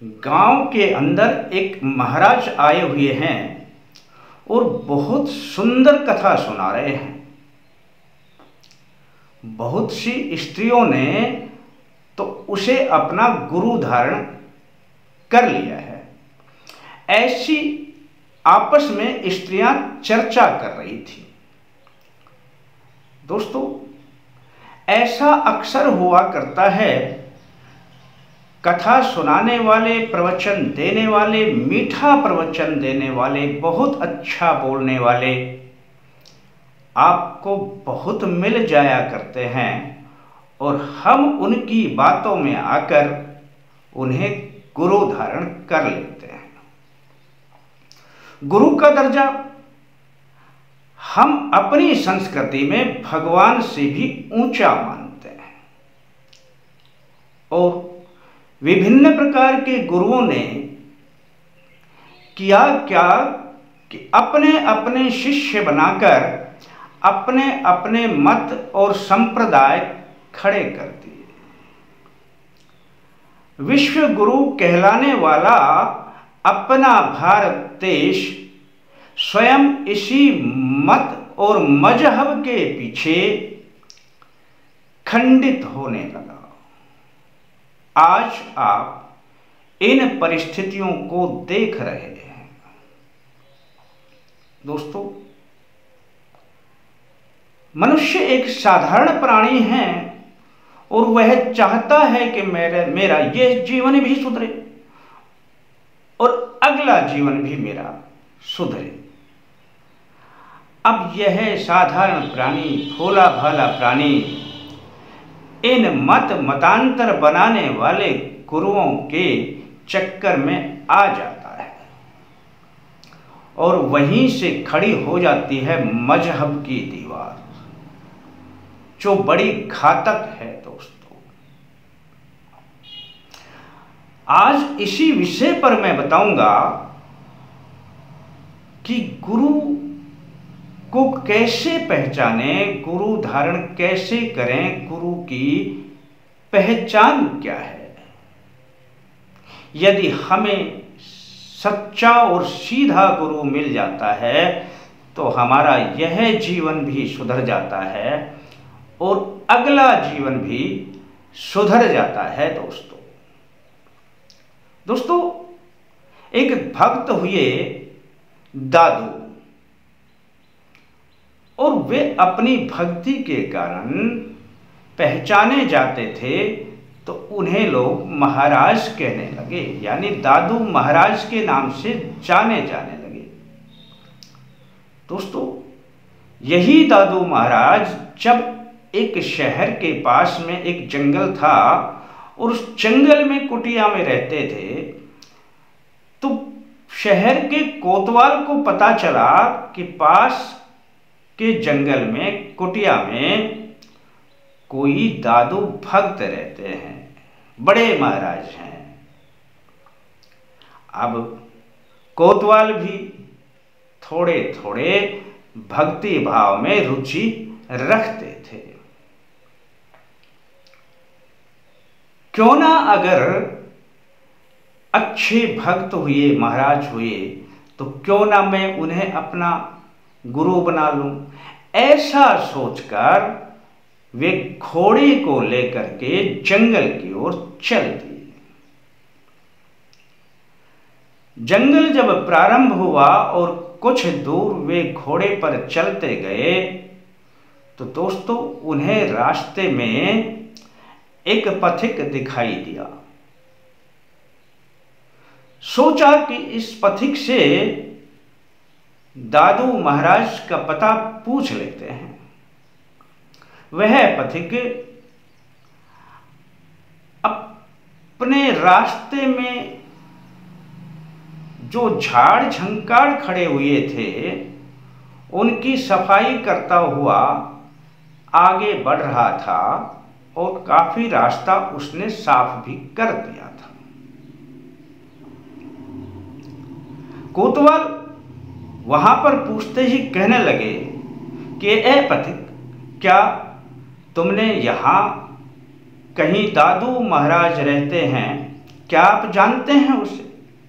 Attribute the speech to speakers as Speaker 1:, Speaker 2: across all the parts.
Speaker 1: गांव के अंदर एक महाराज आए हुए हैं और बहुत सुंदर कथा सुना रहे हैं। बहुत सी स्त्रियों ने तो उसे अपना गुरु धारण कर लिया है। ऐसी आपस में स्त्रियां चर्चा कर रही थी। दोस्तों, ऐसा अक्सर हुआ करता है। कथा सुनाने वाले, प्रवचन देने वाले, मीठा प्रवचन देने वाले, बहुत अच्छा बोलने वाले आपको बहुत मिल जाया करते हैं और हम उनकी बातों में आकर उन्हें गुरु धारण कर लेते हैं। गुरु का दर्जा हम अपनी संस्कृति में भगवान से भी ऊंचा मानते हैं और विभिन्न प्रकार के गुरुओं ने किया क्या कि अपने अपने शिष्य बनाकर अपने अपने मत और संप्रदाय खड़े कर दिए। विश्व गुरु कहलाने वाला अपना भारत देश स्वयं इसी मत और मजहब के पीछे खंडित होने लगा। आज आप इन परिस्थितियों को देख रहे हैं। दोस्तों, मनुष्य एक साधारण प्राणी है और वह चाहता है कि मेरा यह जीवन भी सुधरे और अगला जीवन भी मेरा सुधरे। अब यह साधारण प्राणी, भोला भाला प्राणी इन मतांतर बनाने वाले गुरुओं के चक्कर में आ जाता है और वहीं से खड़ी हो जाती है मजहब की दीवार, जो बड़ी घातक है। दोस्तों, आज इसी विषय पर मैं बताऊंगा कि गुरु को कैसे पहचाने, गुरु धारण कैसे करें, गुरु की पहचान क्या है। यदि हमें सच्चा और सीधा गुरु मिल जाता है तो हमारा यह जीवन भी सुधर जाता है और अगला जीवन भी सुधर जाता है। दोस्तों, एक भक्त हुए दादू और वे अपनी भक्ति के कारण पहचाने जाते थे तो उन्हें लोग महाराज कहने लगे, यानी दादू महाराज के नाम से जाने जाने लगे। दोस्तों, यही दादू महाराज जब एक शहर के पास में एक जंगल था और उस जंगल में कुटिया में रहते थे तो शहर के कोतवाल को पता चला कि पास के जंगल में कुटिया में कोई दादू भक्त रहते हैं, बड़े महाराज हैं। अब कोतवाल भी थोड़े थोड़े भक्ति भाव में रुचि रखते थे। क्यों ना अगर अच्छे भक्त हुए, महाराज हुए, तो क्यों ना मैं उन्हें अपना गुरु बना लूं। ऐसा सोचकर वे घोड़े को लेकर के जंगल की ओर चल दिए। जंगल जब प्रारंभ हुआ और कुछ दूर वे घोड़े पर चलते गए तो दोस्तों, उन्हें रास्ते में एक पथिक दिखाई दिया। सोचा कि इस पथिक से दादू महाराज का पता पूछ लेते हैं। वह पथिक अपने रास्ते में जो झाड़ झंकाड़ खड़े हुए थे उनकी सफाई करता हुआ आगे बढ़ रहा था और काफी रास्ता उसने साफ भी कर दिया था। कोतवाल वहां पर पूछते ही कहने लगे कि ए पथिक, क्या तुमने यहां कहीं दादू महाराज रहते हैं क्या आप जानते हैं उसे?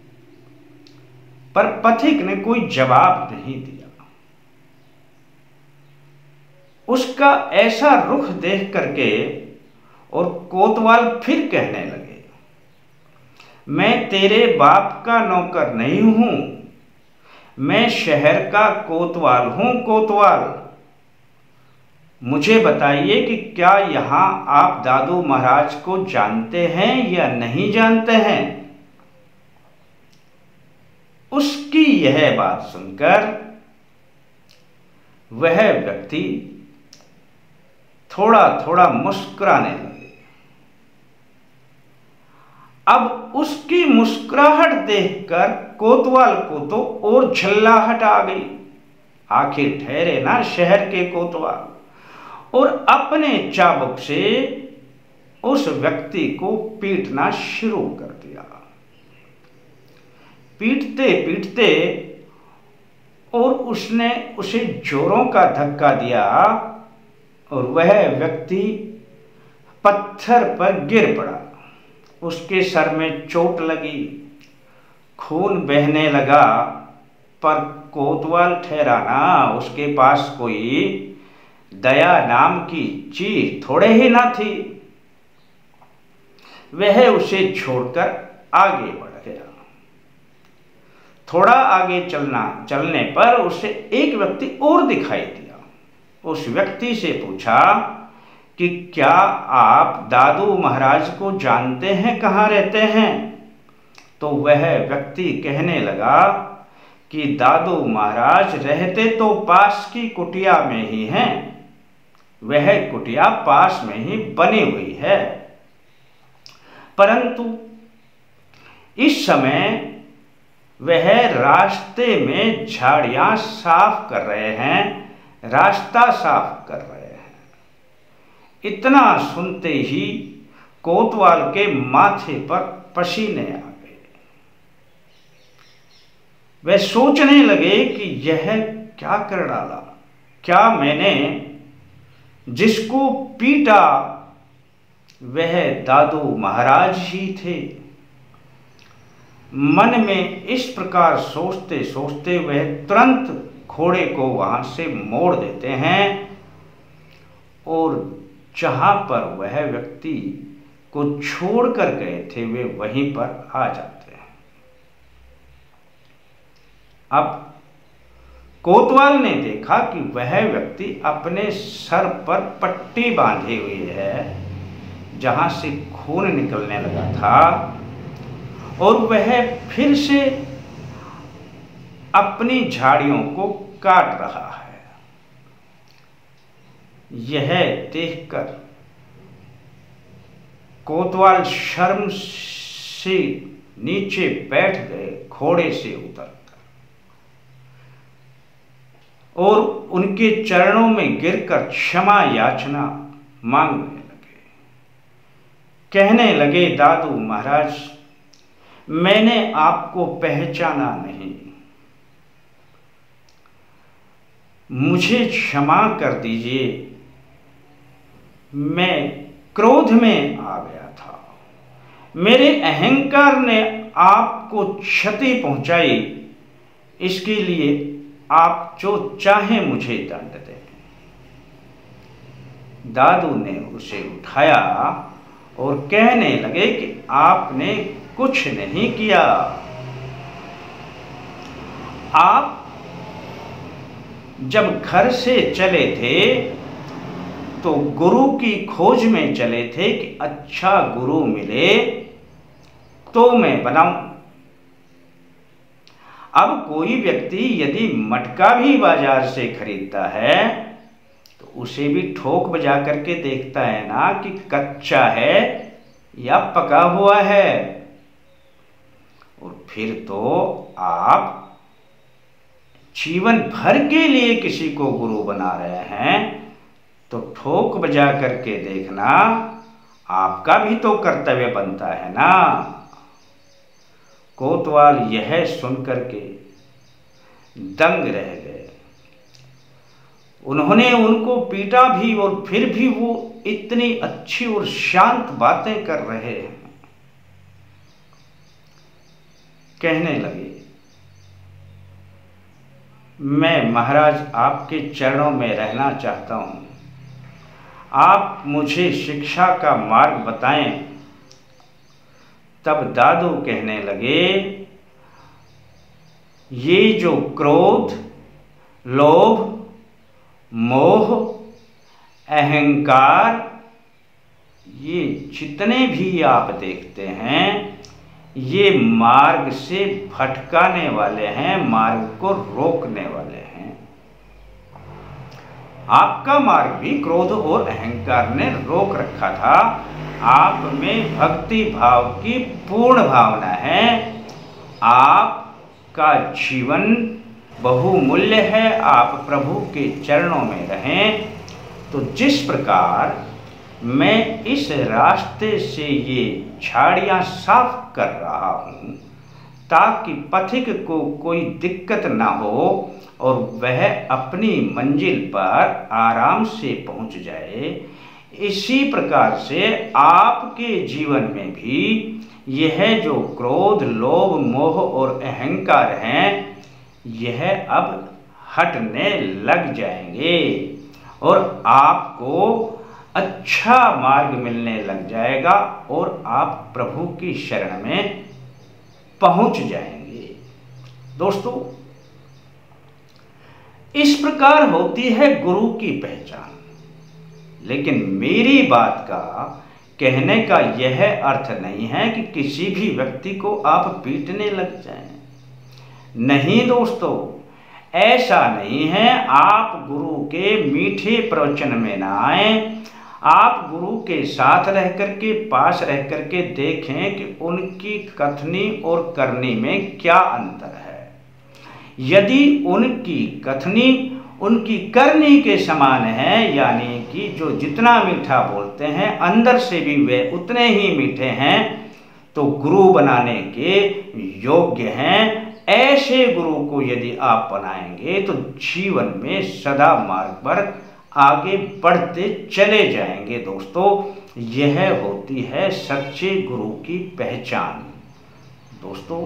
Speaker 1: पर पथिक ने कोई जवाब नहीं दिया। उसका ऐसा रुख देख करके और कोतवाल फिर कहने लगे, मैं तेरे बाप का नौकर नहीं हूं, मैं शहर का कोतवाल हूं, कोतवाल। मुझे बताइए कि क्या यहां आप दादू महाराज को जानते हैं या नहीं जानते हैं? उसकी यह बात सुनकर वह व्यक्ति थोड़ा थोड़ा मुस्कुराने लगे। अब उसकी मुस्कुराहट देखकर कोतवाल को तो और झल्लाहट आ गई। आखिर ठहरे ना शहर के कोतवाल, और अपने चाबुक से उस व्यक्ति को पीटना शुरू कर दिया। पीटते पीटते और उसने उसे जोरों का धक्का दिया और वह व्यक्ति पत्थर पर गिर पड़ा। उसके सर में चोट लगी, खून बहने लगा, पर कोतवाल ठहरा ना, उसके पास कोई दया नाम की चीज थोड़े ही ना थी। वह उसे छोड़कर आगे बढ़ गया। थोड़ा आगे चलने पर उसे एक व्यक्ति और दिखाई दिया। उस व्यक्ति से पूछा कि क्या आप दादू महाराज को जानते हैं, कहाँ रहते हैं? तो वह व्यक्ति कहने लगा कि दादू महाराज रहते तो पास की कुटिया में ही हैं, वह कुटिया पास में ही बनी हुई है, परंतु इस समय वह रास्ते में झाड़ियां साफ कर रहे हैं, रास्ता साफ कर रहे हैं। इतना सुनते ही कोतवाल के माथे पर पसीने आ गए। वह सोचने लगे कि यह क्या कर डाला, क्या मैंने जिसको पीटा वह दादू महाराज ही थे? मन में इस प्रकार सोचते सोचते वह तुरंत घोड़े को वहां से मोड़ देते हैं और जहां पर वह व्यक्ति को छोड़कर गए थे वे वहीं पर आ जाते हैं। अब कोतवाल ने देखा कि वह व्यक्ति अपने सर पर पट्टी बांधे हुई है, जहां से खून निकलने लगा था, और वह फिर से अपनी झाड़ियों को काट रहा है। यह देखकर कोतवाल शर्म से नीचे बैठ गए, घोड़े से उतरकर, और उनके चरणों में गिरकर क्षमा याचना मांगने लगे। कहने लगे, दादू महाराज, मैंने आपको पहचाना नहीं, मुझे क्षमा कर दीजिए, मैं क्रोध में आ गया था, मेरे अहंकार ने आपको क्षति पहुंचाई, इसके लिए आप जो चाहे मुझे दंड दें। दादू ने उसे उठाया और कहने लगे कि आपने कुछ नहीं किया, आप जब घर से चले थे तो गुरु की खोज में चले थे कि अच्छा गुरु मिले तो मैं बनाऊं। अब कोई व्यक्ति यदि मटका भी बाजार से खरीदता है तो उसे भी ठोक बजा करके देखता है ना कि कच्चा है या पका हुआ है। और फिर तो आप जीवन भर के लिए किसी को गुरु बना रहे हैं तो ठोक बजा करके देखना आपका भी तो कर्तव्य बनता है ना। कोतवाल यह सुनकर के दंग रह गए। उन्होंने उनको पीटा भी और फिर भी वो इतनी अच्छी और शांत बातें कर रहे हैं। कहने लगे, मैं महाराज आपके चरणों में रहना चाहता हूँ, आप मुझे शिक्षा का मार्ग बताएं। तब दादू कहने लगे, ये जो क्रोध, लोभ, मोह, अहंकार, ये जितने भी आप देखते हैं, ये मार्ग से भटकाने वाले हैं, मार्ग को रोकने वाले हैं। आपका मार्ग भी क्रोध और अहंकार ने रोक रखा था। आप में भक्ति भाव की पूर्ण भावना है। आपका जीवन बहुमूल्य है। आप प्रभु के चरणों में रहें। तो जिस प्रकार मैं इस रास्ते से ये झाड़ियाँ साफ कर रहा हूँ ताकि पथिक को कोई दिक्कत ना हो और वह अपनी मंजिल पर आराम से पहुँच जाए, इसी प्रकार से आपके जीवन में भी यह जो क्रोध, लोभ, मोह और अहंकार हैं, यह अब हटने लग जाएंगे और आपको अच्छा मार्ग मिलने लग जाएगा और आप प्रभु की शरण में पहुंच जाएंगे। दोस्तों, इस प्रकार होती है गुरु की पहचान। लेकिन मेरी बात का कहने का यह अर्थ नहीं है कि किसी भी व्यक्ति को आप पीटने लग जाएं। नहीं दोस्तों, ऐसा नहीं है। आप गुरु के मीठे प्रवचन में ना आए। आप गुरु के साथ रह करके, पास रह करके देखें कि उनकी कथनी और करनी में क्या अंतर है। यदि उनकी कथनी उनकी करनी के समान है, यानी कि जो जितना मीठा बोलते हैं अंदर से भी वे उतने ही मीठे हैं, तो गुरु बनाने के योग्य हैं। ऐसे गुरु को यदि आप बनाएंगे तो जीवन में सदा मार्ग पर आगे बढ़ते चले जाएंगे। दोस्तों, यह होती है सच्चे गुरु की पहचान। दोस्तों,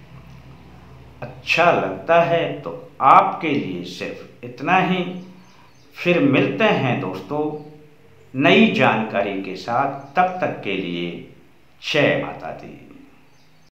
Speaker 1: अच्छा लगता है तो आपके लिए सिर्फ इतना ही। फिर मिलते हैं दोस्तों नई जानकारी के साथ। तब तक के लिए जय माता दी।